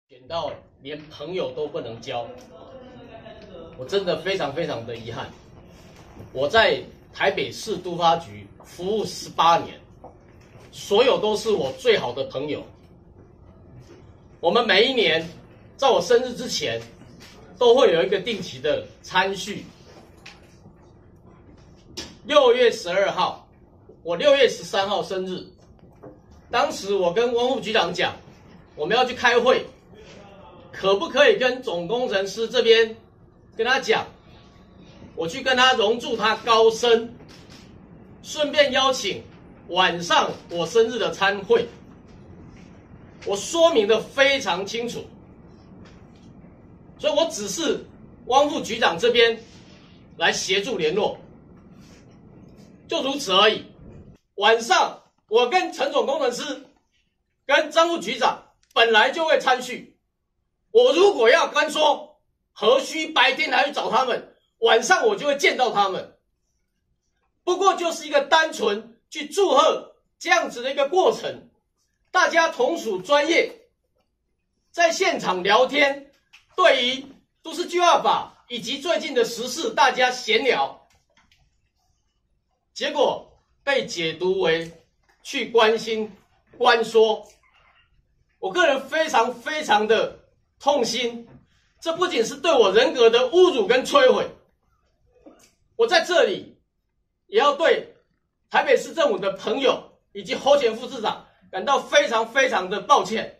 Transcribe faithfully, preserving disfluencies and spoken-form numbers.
选到连朋友都不能交，我真的非常非常的遗憾。我在台北市都发局服务十八年，所有都是我最好的朋友。我们每一年在我生日之前，都会有一个定期的餐叙。六月十二号，我六月十三号生日，当时我跟汪副局长讲，我们要去开会。可不可以跟总工程师这边跟他讲，我去跟他荣祝他高升，顺便邀请晚上我生日的餐会。我说明的非常清楚，所以我只是汪副局长这边来协助联络，就如此而已。晚上我跟陈总工程师跟张副局长本来就会参叙。我如果要跟说，何须白天来去找他们，晚上我就会见到他们。不过就是一个单纯去祝贺这样子的一个过程，大家同属专业，在现场聊天，对于都市计划法以及最近的时事，大家闲聊，结果被解读为去关心关说，我个人非常非常的痛心，这不仅是对我人格的侮辱跟摧毁，我在这里也要对台北市政府的朋友以及侯前副市长感到非常非常的抱歉。